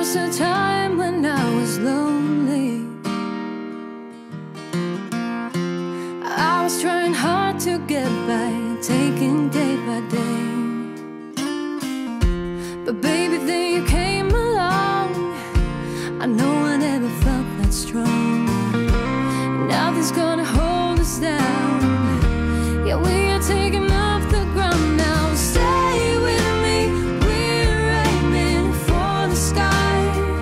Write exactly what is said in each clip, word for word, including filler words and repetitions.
was a time when I was lonely. I was trying hard to get by, taking day by day. But baby, then you came along. I know I never felt that strong. Nothing's gonna hold us down. Yeah, we are taking off the ground now. Stay with me, we're aiming for the sky.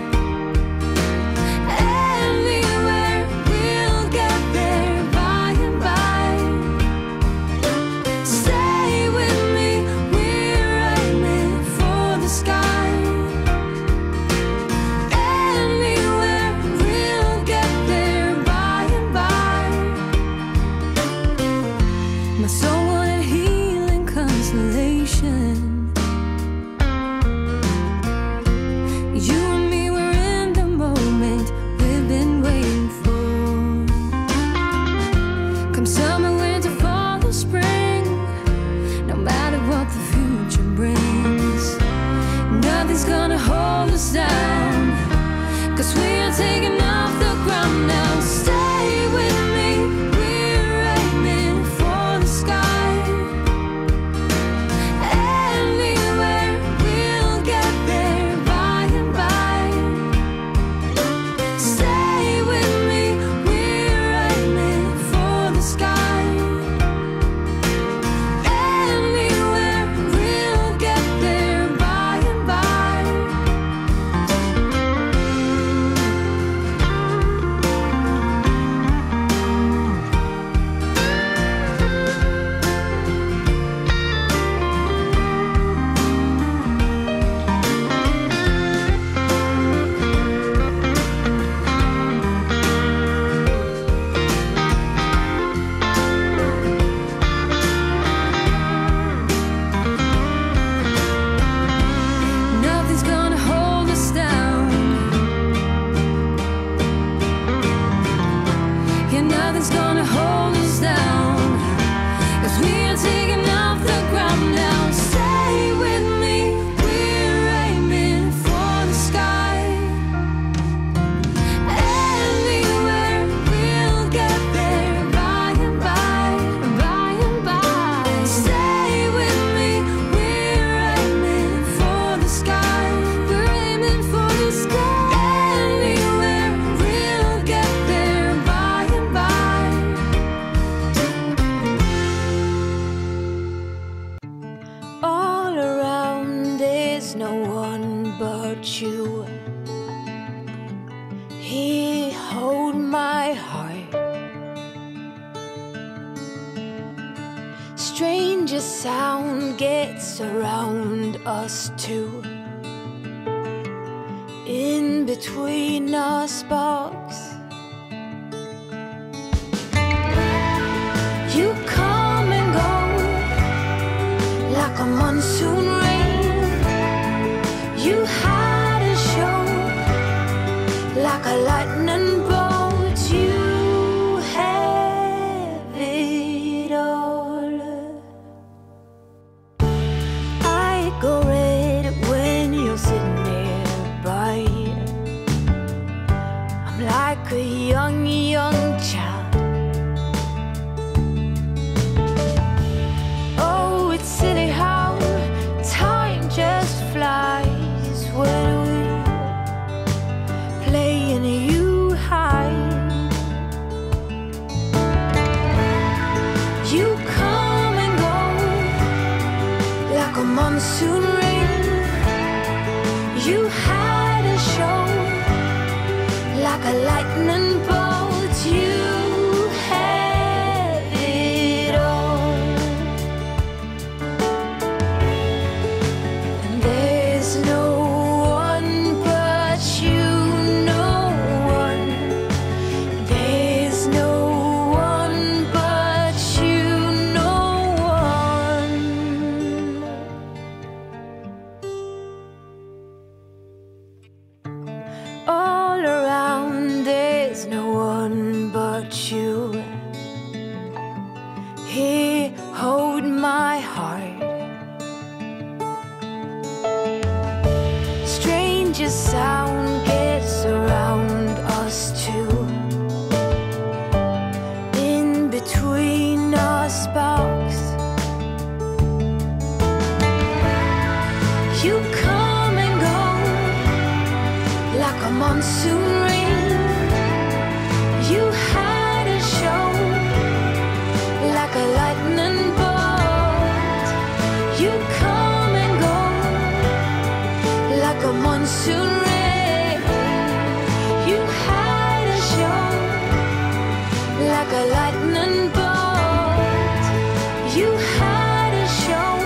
Anywhere, we'll get there by and by. Stay with me, we're aiming for the sky. Anywhere, we'll get there by and by. My soul wanted healing consolation. You and me were in the moment we've been waiting for. Come summer, winter, fall or spring, no matter what the future brings, nothing's gonna hold us down, 'cause we are taking off the ground now. Stay with me, we're aiming for the sky. Anywhere, we'll get there by and by. Stay with me, we're aiming for the sky. Anywhere, we'll get there by and by. Nothing's gonna hold us down. Yeah, nothing's gonna hold us down, 'cause we are taking off the ground now. Stay with me, we're aiming for the sky. Anywhere, we'll get there by and by, by and by. Stay with me, we're aiming for the sky. We're aiming for the sky. Anywhere, we'll get there by and by. All around, there's no one but you. Here, hold my heart. Stranger sound gets around us too. In between our sparks, you come and go like a monsoon rain. You had a show like a lightning bolt. You have it all. I go red when you're sitting nearby. I'm like a young, young child. Oh, it's silly how time just flies when we play and you hide. You come and go like a monsoon rain. You had a show like a lightning bolt. You have it all. And there's no one but you, no one. There's no one but you, no one. All around, there's like a monsoon rain. You had a show like a lightning bolt. You come and go like a monsoon rain. You had a show like a lightning bolt. You had a show.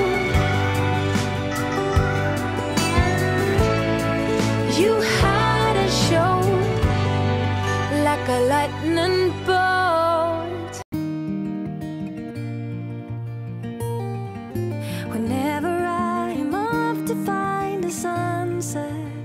You had a show like a lightning bolt. Whenever I'm off to find a sunset,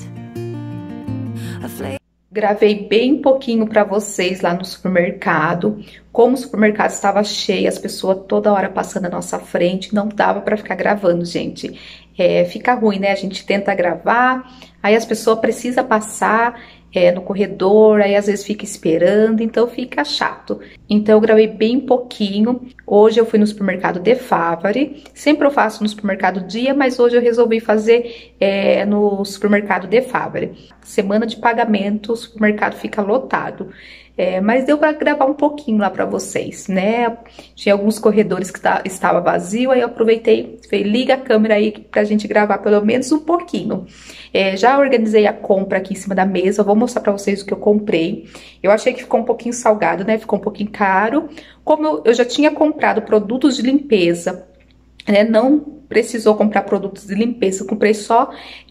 a flame. Gravei bem pouquinho para vocês lá no supermercado. Como o supermercado estava cheio, as pessoas toda hora passando na nossa frente, não dava para ficar gravando, gente. É, fica ruim, né? A gente tenta gravar, aí as pessoas precisam passar é, no corredor, aí às vezes fica esperando, então fica chato. Então eu gravei bem pouquinho. Hoje eu fui no supermercado de Favari. Sempre eu faço no supermercado Dia, mas hoje eu resolvi fazer é, no supermercado de Favari. Semana de pagamento, o supermercado fica lotado. É, mas deu para gravar um pouquinho lá para vocês, né? Tinha alguns corredores que tá, estava vazio, aí eu aproveitei, falei, liga a câmera aí pra gente gravar pelo menos um pouquinho. É, já organizei a compra aqui em cima da mesa, vou mostrar para vocês o que eu comprei. Eu achei que ficou um pouquinho salgado, né? Ficou um pouquinho caro. Como eu, eu já tinha comprado produtos de limpeza, né? Não precisou comprar produtos de limpeza, eu comprei só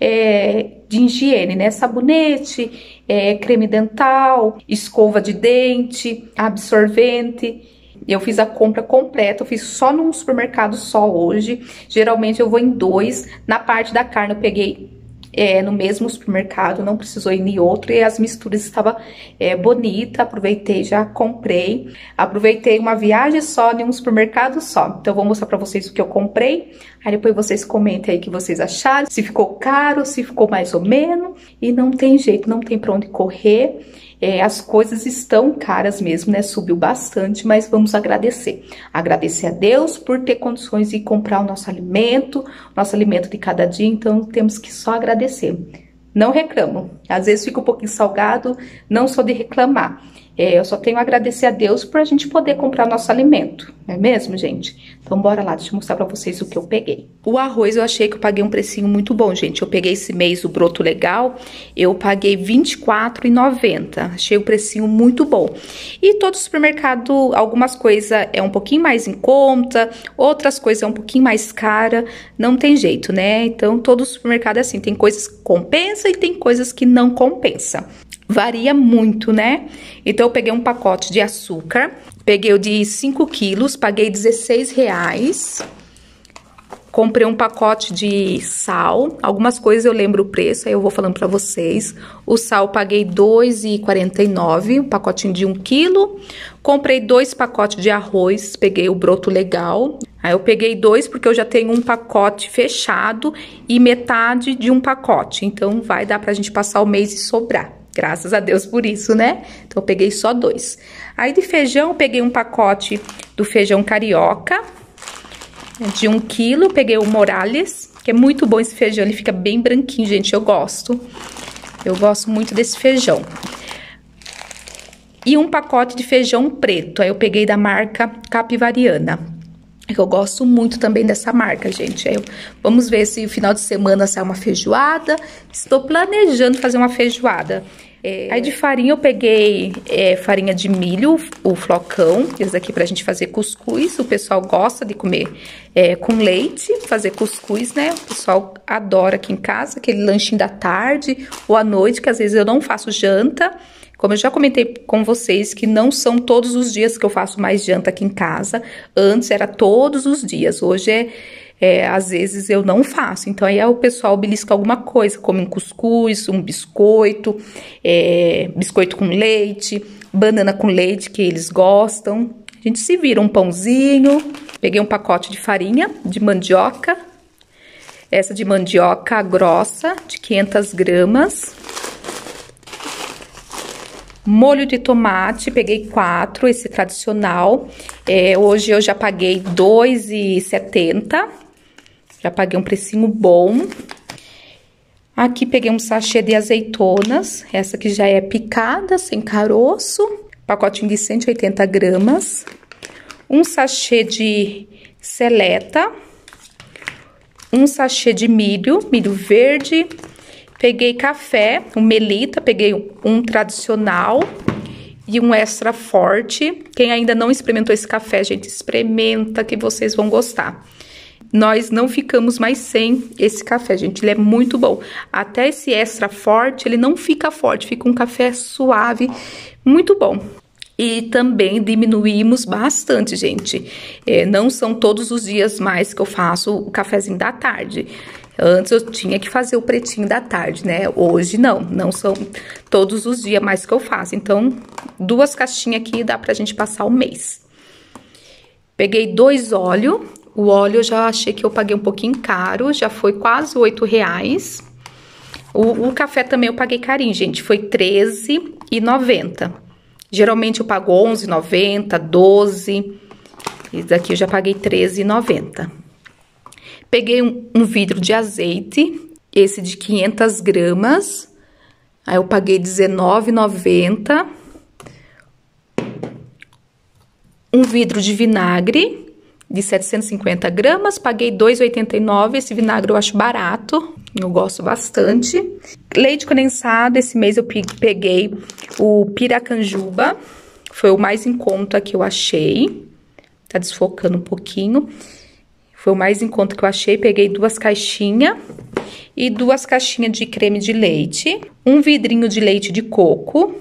é, de higiene, né? Sabonete, é, creme dental, escova de dente, absorvente. Eu fiz a compra completa, eu fiz só num supermercado só hoje. Geralmente eu vou em dois. Na parte da carne eu peguei É, no mesmo supermercado, não precisou ir em outro, e as misturas estavam é, bonita, aproveitei, já comprei, aproveitei uma viagem só em um supermercado só. Então eu vou mostrar pra vocês o que eu comprei, aí depois vocês comentem aí o que vocês acharam, se ficou caro, se ficou mais ou menos, e não tem jeito, não tem pra onde correr. É, as coisas estão caras mesmo, né? Subiu bastante, mas vamos agradecer. Agradecer a Deus por ter condições de comprar o nosso alimento, nosso alimento de cada dia, então temos que só agradecer. Não reclamo. Às vezes fica um pouquinho salgado, não sou de reclamar. É, eu só tenho a agradecer a Deus por a gente poder comprar nosso alimento, não é mesmo, gente? Então bora lá, deixa eu mostrar pra vocês o que eu peguei. O arroz eu achei que eu paguei um precinho muito bom, gente. Eu peguei esse mês o broto legal, eu paguei vinte e quatro reais e noventa centavos. Achei o precinho muito bom. E todo supermercado, algumas coisas é um pouquinho mais em conta, outras coisas é um pouquinho mais cara, não tem jeito, né? Então todo supermercado é assim, tem coisas que compensa e tem coisas que não compensa. Varia muito, né? Então eu peguei um pacote de açúcar, peguei o de cinco quilos, paguei dezesseis reais. Comprei um pacote de sal, algumas coisas eu lembro o preço, aí eu vou falando pra vocês. O sal paguei dois reais e quarenta e nove centavos, um pacotinho de um quilo. Comprei dois pacotes de arroz, peguei o broto legal. Aí eu peguei dois porque eu já tenho um pacote fechado e metade de um pacote. Então vai dar pra gente passar o mês e sobrar. Graças a Deus por isso, né? Então eu peguei só dois. Aí de feijão eu peguei um pacote do feijão carioca, de um quilo, peguei o Morales, que é muito bom esse feijão, ele fica bem branquinho, gente, eu gosto. Eu gosto muito desse feijão. E um pacote de feijão preto, aí eu peguei da marca Capivariana. Eu gosto muito também dessa marca, gente. Eu, vamos ver se no final de semana sai uma feijoada. Estou planejando fazer uma feijoada. É, aí de farinha eu peguei é, farinha de milho, o flocão, esse aqui pra gente fazer cuscuz. O pessoal gosta de comer é, com leite, fazer cuscuz, né? O pessoal adora aqui em casa, aquele lanchinho da tarde ou à noite, que às vezes eu não faço janta. Como eu já comentei com vocês, que não são todos os dias que eu faço mais janta aqui em casa. Antes era todos os dias, hoje é... É, às vezes eu não faço, então aí o pessoal belisca alguma coisa, come um cuscuz, um biscoito, é, biscoito com leite, banana com leite, que eles gostam. A gente se vira um pãozinho. Peguei um pacote de farinha de mandioca, essa de mandioca grossa, de quinhentas gramas. Molho de tomate, peguei quatro, esse tradicional. É, hoje eu já paguei dois reais e setenta centavos. Já paguei um precinho bom. Aqui peguei um sachê de azeitonas, essa aqui já é picada, sem caroço, pacotinho de cento e oitenta gramas. Um sachê de seleta, um sachê de milho, milho verde. Peguei café, um Melita, peguei um tradicional e um extra forte. Quem ainda não experimentou esse café, gente, experimenta que vocês vão gostar. Nós não ficamos mais sem esse café, gente, ele é muito bom. Até esse extra forte, ele não fica forte, fica um café suave, muito bom. E também diminuímos bastante, gente. É, não são todos os dias mais que eu faço o cafezinho da tarde. Antes eu tinha que fazer o pretinho da tarde, né? Hoje não, não são todos os dias mais que eu faço. Então, duas caixinhas aqui dá pra gente passar o mês. Peguei dois óleos. O óleo eu já achei que eu paguei um pouquinho caro, já foi quase oito reais. O, o café também eu paguei carinho, gente, foi treze reais e noventa centavos. Geralmente eu pago onze reais e noventa centavos, doze reais. Esse daqui eu já paguei treze reais e noventa centavos. Peguei um, um vidro de azeite, esse de quinhentas gramas. Aí eu paguei dezenove reais e noventa centavos. Um vidro de vinagre de setecentas e cinquenta gramas, paguei dois reais e oitenta e nove centavos. Esse vinagre eu acho barato, eu gosto bastante. Leite condensado, esse mês eu peguei o Piracanjuba, foi o mais em conta que eu achei. Tá desfocando um pouquinho. Foi o mais em conta que eu achei, peguei duas caixinhas e duas caixinhas de creme de leite, um vidrinho de leite de coco.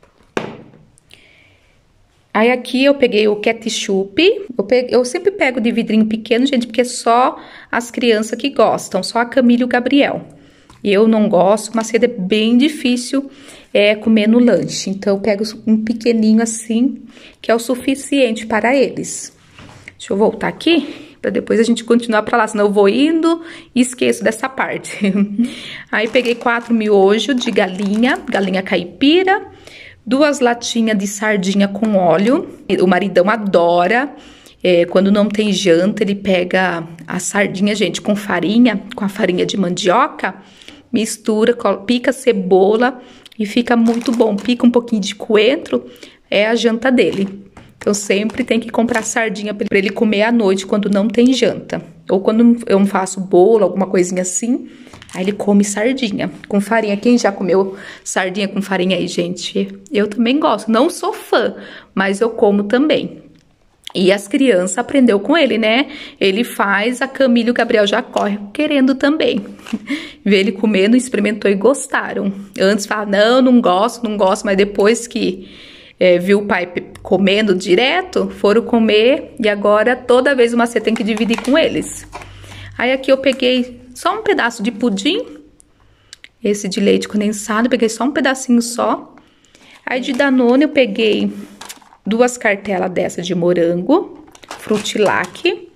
Aí aqui eu peguei o ketchup, eu, peguei, eu sempre pego de vidrinho pequeno, gente, porque é só as crianças que gostam, só a Camila e o Gabriel. Eu não gosto, mas é bem difícil é, comer no lanche, então eu pego um pequenininho assim, que é o suficiente para eles. Deixa eu voltar aqui, para depois a gente continuar para lá, senão eu vou indo e esqueço dessa parte. Aí peguei quatro miojos de galinha, galinha caipira, duas latinhas de sardinha com óleo. O maridão adora. É, quando não tem janta, ele pega a sardinha, gente, com farinha, com a farinha de mandioca, mistura, pica cebola e fica muito bom. Pica um pouquinho de coentro, é a janta dele. Então, sempre tem que comprar sardinha para ele comer à noite, quando não tem janta. Ou quando eu faço bolo, alguma coisinha assim, aí ele come sardinha com farinha. Quem já comeu sardinha com farinha aí, gente? Eu também gosto. Não sou fã, mas eu como também. E as crianças aprendeu com ele, né? Ele faz, a Camila e o Gabriel já correm querendo também. Vê ele comendo, experimentou e gostaram. Antes falava, não, não gosto, não gosto. Mas depois que é, viu o pai comendo direto, foram comer. E agora, toda vez uma você tem que dividir com eles. Aí aqui eu peguei só um pedaço de pudim, esse de leite condensado, peguei só um pedacinho só. Aí de Danone eu peguei duas cartelas dessa de morango, Frutilac,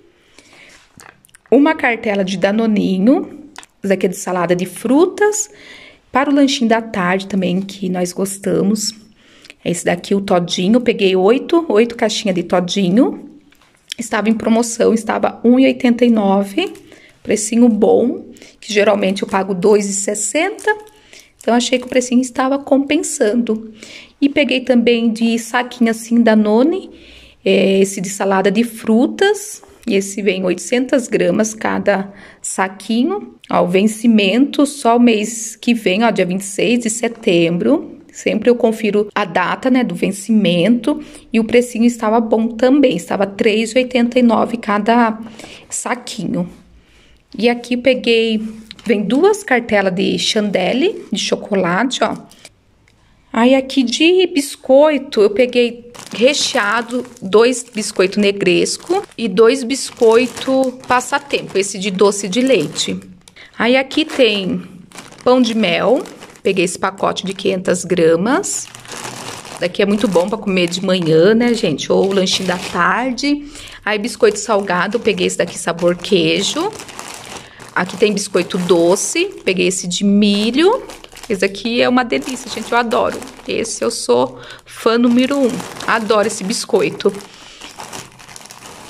uma cartela de Danoninho, essa aqui é de salada de frutas, para o lanchinho da tarde também, que nós gostamos. Esse daqui, o todinho, peguei oito, oito caixinhas de todinho, estava em promoção, estava um real e oitenta e nove centavos. Precinho bom, que geralmente eu pago dois reais e sessenta centavos, então achei que o precinho estava compensando. E peguei também de saquinho assim, Danone, é, esse de salada de frutas, e esse vem oitocentas gramas cada saquinho. Ó, o vencimento só o mês que vem, ó, dia vinte e seis de setembro. Sempre eu confiro a data, né, do vencimento, e o precinho estava bom também, estava três reais e oitenta e nove centavos cada saquinho. E aqui peguei, vem duas cartelas de chandelle, de chocolate, ó. Aí aqui de biscoito, eu peguei recheado, dois biscoitos negresco e dois biscoitos passatempo, esse de doce de leite. Aí aqui tem pão de mel, peguei esse pacote de quinhentas gramas. Daqui é muito bom para comer de manhã, né, gente? Ou lanchinho da tarde. Aí biscoito salgado, peguei esse daqui sabor queijo. Aqui tem biscoito doce, peguei esse de milho. Esse aqui é uma delícia, gente, eu adoro. Esse eu sou fã número um, adoro esse biscoito.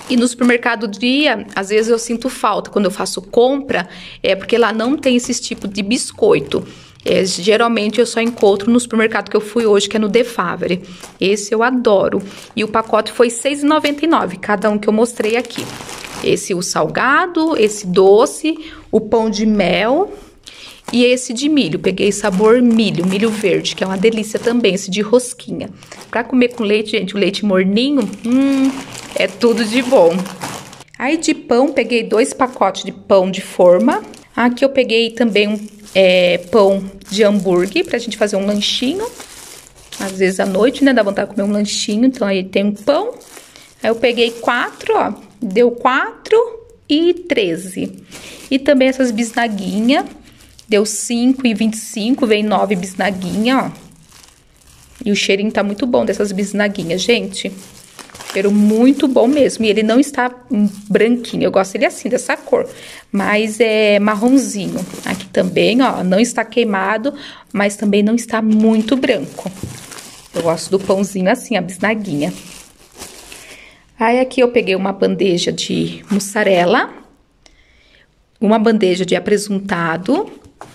E no supermercado dia, às vezes eu sinto falta quando eu faço compra, é porque lá não tem esse tipo de biscoito. É, geralmente eu só encontro no supermercado que eu fui hoje, que é no Defavre. Esse eu adoro. E o pacote foi seis reais e noventa e nove centavos, cada um que eu mostrei aqui. Esse o salgado, esse doce, o pão de mel e esse de milho. Peguei sabor milho, milho verde, que é uma delícia também, esse de rosquinha. Pra comer com leite, gente, o leite morninho, hum, é tudo de bom. Aí de pão, peguei dois pacotes de pão de forma. Aqui eu peguei também um é, pão de hambúrguer pra gente fazer um lanchinho. Às vezes à noite, né, dá vontade de comer um lanchinho, então aí tem um pão. Aí eu peguei quatro, ó, deu quatro e treze. E também essas bisnaguinhas, deu cinco e vinte e cinco, vem nove bisnaguinhas, ó. E o cheirinho tá muito bom dessas bisnaguinhas, gente. Cheiro muito bom mesmo. E ele não está branquinho. Eu gosto dele assim, dessa cor. Mas é marronzinho. Aqui também, ó, não está queimado, mas também não está muito branco. Eu gosto do pãozinho assim, a bisnaguinha. Aí aqui eu peguei uma bandeja de mussarela. Uma bandeja de apresuntado.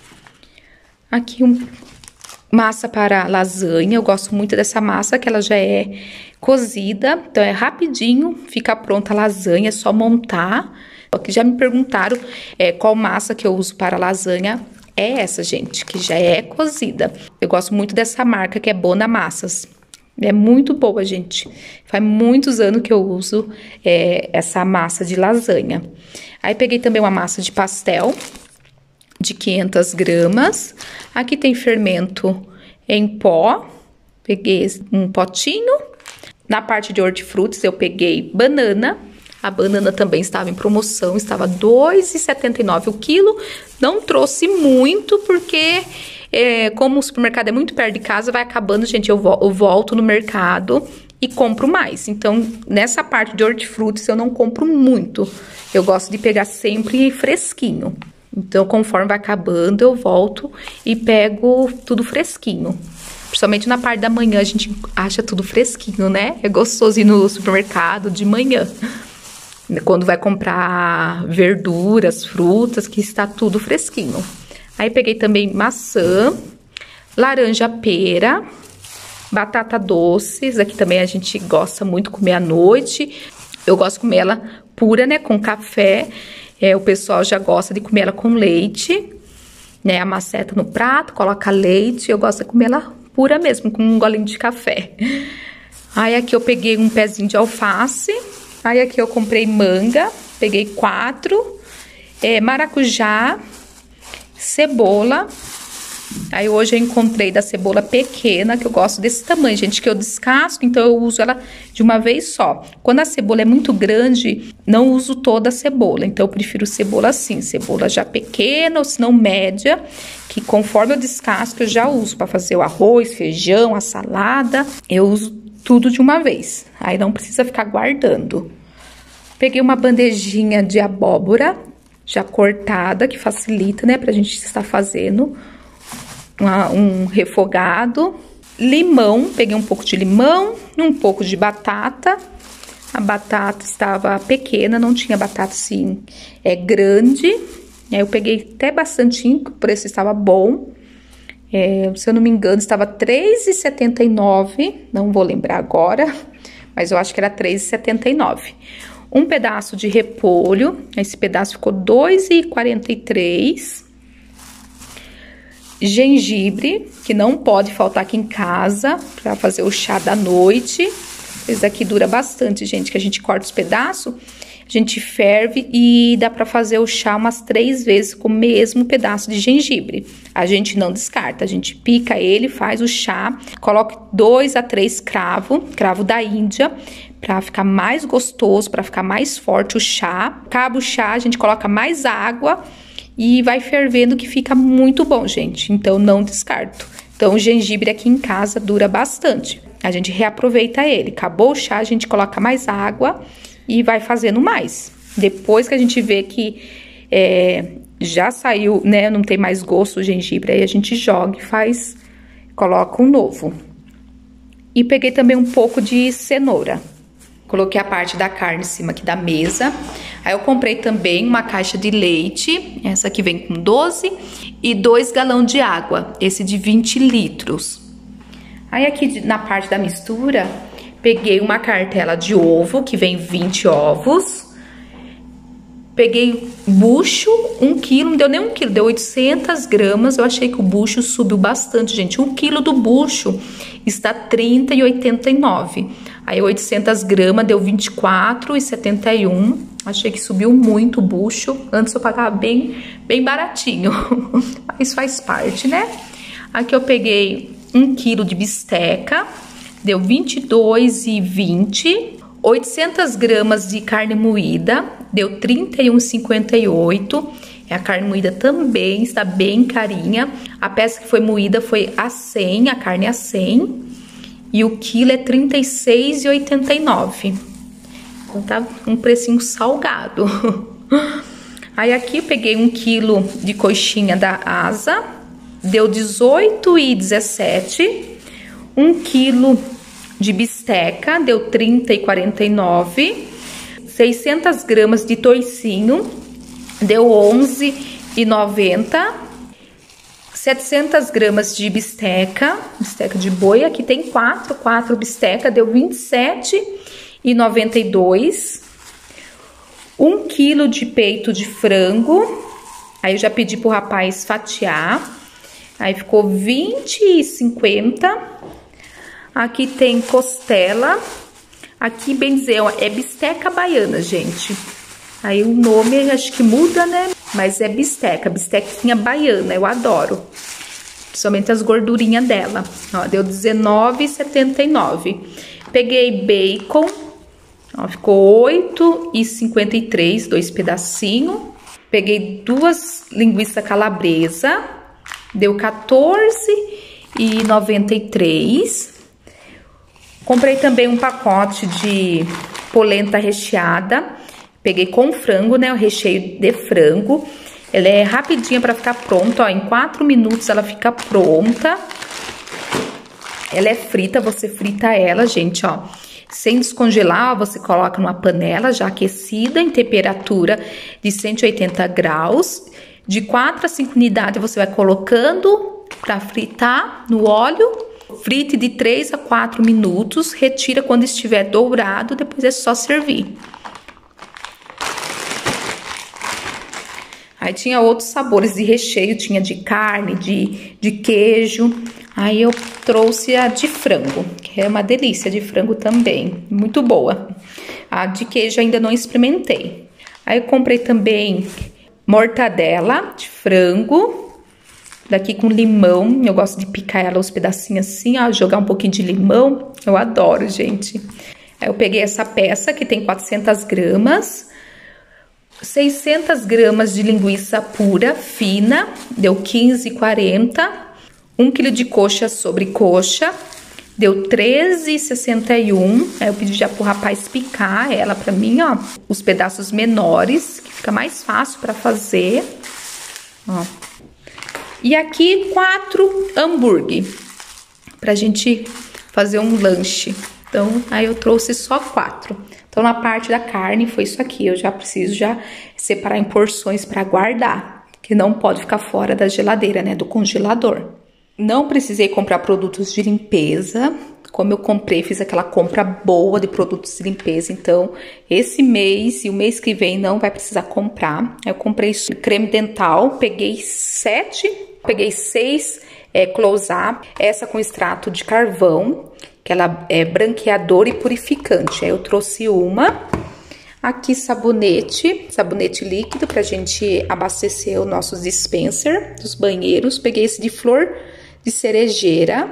Aqui um... massa para lasanha, eu gosto muito dessa massa, que ela já é cozida, então é rapidinho, fica pronta a lasanha, é só montar. Aqui já me perguntaram é, qual massa que eu uso para lasanha, é essa, gente, que já é cozida. Eu gosto muito dessa marca, que é Bona Massas. É muito boa, gente. Faz muitos anos que eu uso é, essa massa de lasanha. Aí peguei também uma massa de pastel, de quinhentas gramas. Aqui tem fermento em pó. Peguei um potinho. Na parte de hortifrutis eu peguei banana. A banana também estava em promoção, estava dois reais e setenta e nove centavos o quilo. Não trouxe muito porque é, como o supermercado é muito perto de casa, vai acabando, gente, eu, vo eu volto no mercado e compro mais. Então, nessa parte de hortifrutis eu não compro muito. Eu gosto de pegar sempre fresquinho. Então, conforme vai acabando, eu volto e pego tudo fresquinho. Principalmente na parte da manhã, a gente acha tudo fresquinho, né? É gostoso ir no supermercado de manhã. Quando vai comprar verduras, frutas, que está tudo fresquinho. Aí, peguei também maçã, laranja pera, batata doce. Isso aqui também a gente gosta muito de comer à noite. Eu gosto de comer ela pura, né? Com café. É, o pessoal já gosta de comer ela com leite, né? A maceta no prato, coloca leite. Eu gosto de comer ela pura mesmo, com um golinho de café. Aí aqui eu peguei um pezinho de alface. Aí aqui eu comprei manga, peguei quatro. É, maracujá, cebola. Aí hoje eu encontrei da cebola pequena, que eu gosto desse tamanho, gente, que eu descasco, então eu uso ela de uma vez só. Quando a cebola é muito grande, não uso toda a cebola, então eu prefiro cebola assim, cebola já pequena ou se não média, que conforme eu descasco eu já uso para fazer o arroz, feijão, a salada, eu uso tudo de uma vez, aí não precisa ficar guardando. Peguei uma bandejinha de abóbora já cortada, que facilita, né, pra gente estar fazendo Uma, um refogado, limão, peguei um pouco de limão, um pouco de batata. A batata estava pequena, não tinha batata assim, é grande. Aí eu peguei até bastantinho, o preço estava bom. É, se eu não me engano, estava três reais e setenta e nove centavos, não vou lembrar agora, mas eu acho que era três reais e setenta e nove centavos. Um pedaço de repolho, esse pedaço ficou dois reais e quarenta e três centavos. Gengibre, que não pode faltar aqui em casa para fazer o chá da noite. Esse aqui dura bastante, gente, que a gente corta os pedaços, a gente ferve e dá para fazer o chá umas três vezes com o mesmo pedaço de gengibre. A gente não descarta, a gente pica ele, faz o chá, coloca dois a três cravos, cravo da Índia, para ficar mais gostoso, para ficar mais forte o chá. Acaba o chá, a gente coloca mais água e vai fervendo, que fica muito bom, gente. Então, não descarto. Então, o gengibre aqui em casa dura bastante. A gente reaproveita ele. Acabou o chá, a gente coloca mais água e vai fazendo mais. Depois que a gente vê que é, já saiu, né, não tem mais gosto o gengibre, aí a gente joga e faz, coloca um novo. E peguei também um pouco de cenoura. Coloquei a parte da carne em cima aqui da mesa. Aí eu comprei também uma caixa de leite, essa aqui vem com doze, e dois galões de água, esse de vinte litros. Aí aqui na parte da mistura, peguei uma cartela de ovo, que vem vinte ovos. Peguei bucho, um quilo, não deu nem um quilo, deu oitocentas gramas. Eu achei que o bucho subiu bastante, gente. Um quilo do bucho está trinta e oitenta e nove. Aí oitocentas gramas deu vinte e quatro e setenta e um. Achei que subiu muito o bucho. Antes eu pagava bem, bem baratinho. Mas faz parte, né? Aqui eu peguei um quilo de bisteca, deu vinte e dois e vinte. oitocentas gramas de carne moída, deu trinta e um e cinquenta e oito. A carne moída também está bem carinha. A peça que foi moída foi a cem, a carne a cem. E o quilo é trinta e seis e oitenta e nove. Então tá um precinho salgado. Aí aqui eu peguei um quilo de coxinha da asa, deu dezoito e dezessete. Um quilo de bisteca, deu trinta e quarenta e nove. seiscentas gramas de toicinho, deu onze e noventa. setecentas gramas de bisteca, bisteca de boi, aqui tem quatro, quatro bisteca, deu vinte e sete e noventa e dois. Um quilo de peito de frango, aí eu já pedi pro rapaz fatiar, aí ficou vinte e cinquenta. Aqui tem costela, aqui bem dizer, é bisteca baiana, gente. Aí o nome acho que muda, né? Mas é bisteca, bistequinha baiana, eu adoro. Principalmente as gordurinhas dela. Ó, deu dezenove e setenta e nove. Peguei bacon, ó, ficou oito e cinquenta e três, dois pedacinhos. Peguei duas linguiça calabresa, deu quatorze e noventa e três. Comprei também um pacote de polenta recheada. Peguei com frango, né? O recheio de frango. Ela é rapidinha para ficar pronta, ó. Em quatro minutos ela fica pronta. Ela é frita, você frita ela, gente, ó. Sem descongelar, você coloca numa panela já aquecida em temperatura de cento e oitenta graus. De quatro a cinco unidades você vai colocando para fritar no óleo. Frite de três a quatro minutos. Retira quando estiver dourado, depois é só servir. Aí tinha outros sabores de recheio, tinha de carne, de, de queijo. Aí eu trouxe a de frango, que é uma delícia de frango também, muito boa. A de queijo ainda não experimentei. Aí eu comprei também mortadela de frango, daqui com limão. Eu gosto de picar ela os pedacinhos assim, ó, jogar um pouquinho de limão. Eu adoro, gente. Aí eu peguei essa peça que tem quatrocentas gramas. seiscentas gramas de linguiça pura, fina, deu quinze e quarenta. um quilo de coxa sobre coxa, deu treze e sessenta e um. Aí eu pedi já pro rapaz picar ela pra mim, ó, os pedaços menores, que fica mais fácil pra fazer. Ó. E aqui, quatro hambúrguer, pra gente fazer um lanche. Então, aí eu trouxe só quatro. Então, na parte da carne, foi isso aqui. Eu já preciso já separar em porções para guardar, que não pode ficar fora da geladeira, né, do congelador. Não precisei comprar produtos de limpeza. Como eu comprei, fiz aquela compra boa de produtos de limpeza. Então, esse mês e o mês que vem não vai precisar comprar. Eu comprei creme dental, peguei sete, peguei seis é, close-up. Essa com extrato de carvão, que ela é branqueador e purificante. Aí eu trouxe uma. Aqui sabonete, sabonete líquido pra gente abastecer o nosso dispenser dos banheiros. Peguei esse de flor de cerejeira.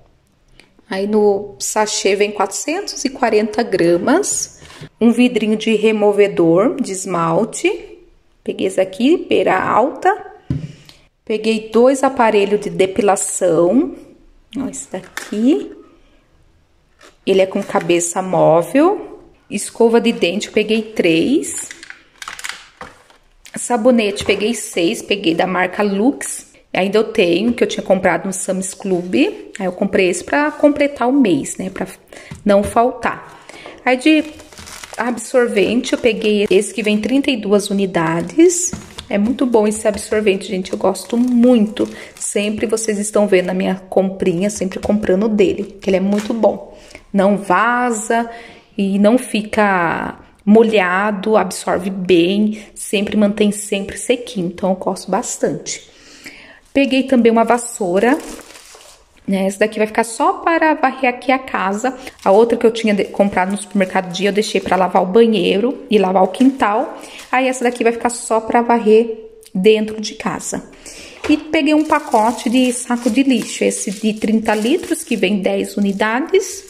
Aí no sachê vem quatrocentas e quarenta gramas. Um vidrinho de removedor de esmalte. Peguei esse aqui, pera alta. Peguei dois aparelhos de depilação. Ó, esse daqui. Ele é com cabeça móvel. Escova de dente, eu peguei três. Sabonete, peguei seis. Peguei da marca Lux. Ainda eu tenho, que eu tinha comprado no Sam's Club. Aí eu comprei esse pra completar o mês, né? Pra não faltar. Aí de absorvente, eu peguei esse que vem trinta e duas unidades. É muito bom esse absorvente, gente, eu gosto muito. Sempre vocês estão vendo na minha comprinha, sempre comprando dele, que ele é muito bom. Não vaza e não fica molhado, absorve bem, sempre mantém sempre sequinho, então eu gosto bastante. Peguei também uma vassoura, né? Essa daqui vai ficar só para varrer aqui a casa. A outra que eu tinha comprado no supermercado dia, eu deixei para lavar o banheiro e lavar o quintal. Aí essa daqui vai ficar só para varrer dentro de casa. E peguei um pacote de saco de lixo, esse de trinta litros, que vem dez unidades.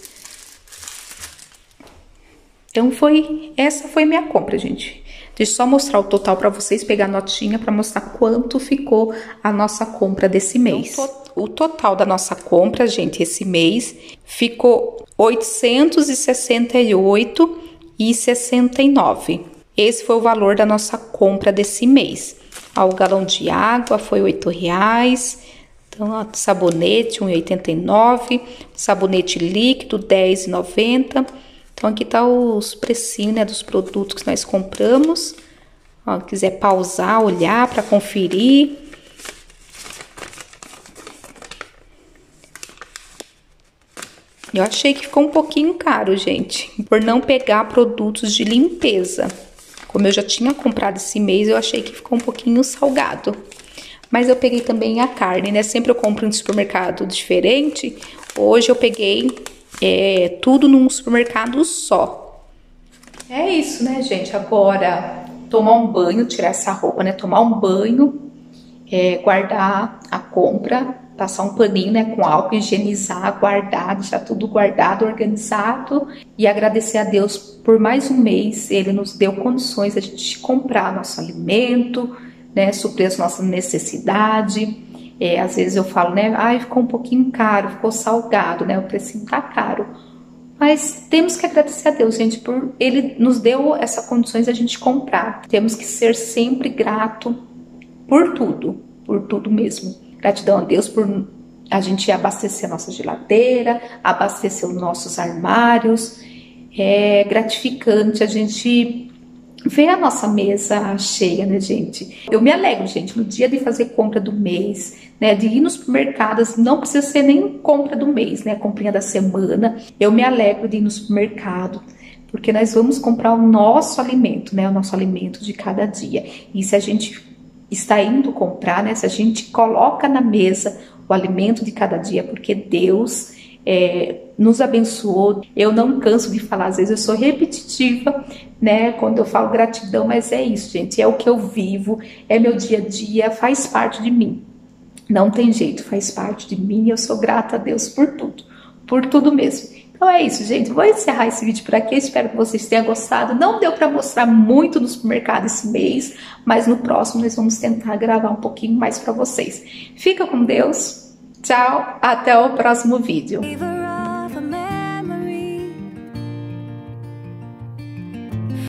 Então foi, essa foi minha compra, gente. Deixa eu só mostrar o total para vocês, pegar a notinha para mostrar quanto ficou a nossa compra desse mês. Então, o total da nossa compra, gente, esse mês ficou oitocentos e sessenta e oito reais e sessenta e nove centavos. Esse foi o valor da nossa compra desse mês. Ó, o galão de água foi oito reais. Então, ó, sabonete um real e oitenta e nove centavos. Sabonete líquido dez reais e noventa centavos. Então, aqui tá os precinhos, né, dos produtos que nós compramos. Ó, quiser pausar, olhar para conferir. Eu achei que ficou um pouquinho caro, gente, por não pegar produtos de limpeza. Como eu já tinha comprado esse mês, eu achei que ficou um pouquinho salgado. Mas eu peguei também a carne, né? Sempre eu compro em um supermercado diferente. Hoje eu peguei é, tudo num supermercado só. É isso, né, gente? Agora, tomar um banho, tirar essa roupa, né? Tomar um banho, é, guardar a compra, passar um paninho, né, com álcool, higienizar, guardar, deixar tudo guardado, organizado e agradecer a Deus por mais um mês. Ele nos deu condições de a gente comprar nosso alimento, né, suprir as nossas necessidades. É, às vezes eu falo, né, ai, ficou um pouquinho caro, ficou salgado, né, o precinho tá caro. Mas temos que agradecer a Deus, gente, por Ele nos deu essas condições de a gente comprar. Temos que ser sempre grato por tudo, por tudo mesmo. Gratidão a Deus por a gente abastecer a nossa geladeira, abastecer os nossos armários. É gratificante a gente ver a nossa mesa cheia, né, gente? Eu me alegro, gente, no dia de fazer compra do mês, né, de ir nos supermercados, não precisa ser nem compra do mês, né, comprinha da semana. Eu me alegro de ir no supermercado, porque nós vamos comprar o nosso alimento, né, o nosso alimento de cada dia. E se a gente está indo comprar, né? Se a gente coloca na mesa o alimento de cada dia, porque Deus é, nos abençoou. Eu não canso de falar, às vezes eu sou repetitiva, né? Quando eu falo gratidão, mas é isso, gente. É o que eu vivo, é meu dia a dia, faz parte de mim. Não tem jeito, faz parte de mim. Eu sou grata a Deus por tudo, por tudo mesmo. Então é isso, gente. Vou encerrar esse vídeo por aqui. Espero que vocês tenham gostado. Não deu para mostrar muito no supermercado esse mês, mas no próximo nós vamos tentar gravar um pouquinho mais para vocês. Fica com Deus. Tchau. Até o próximo vídeo.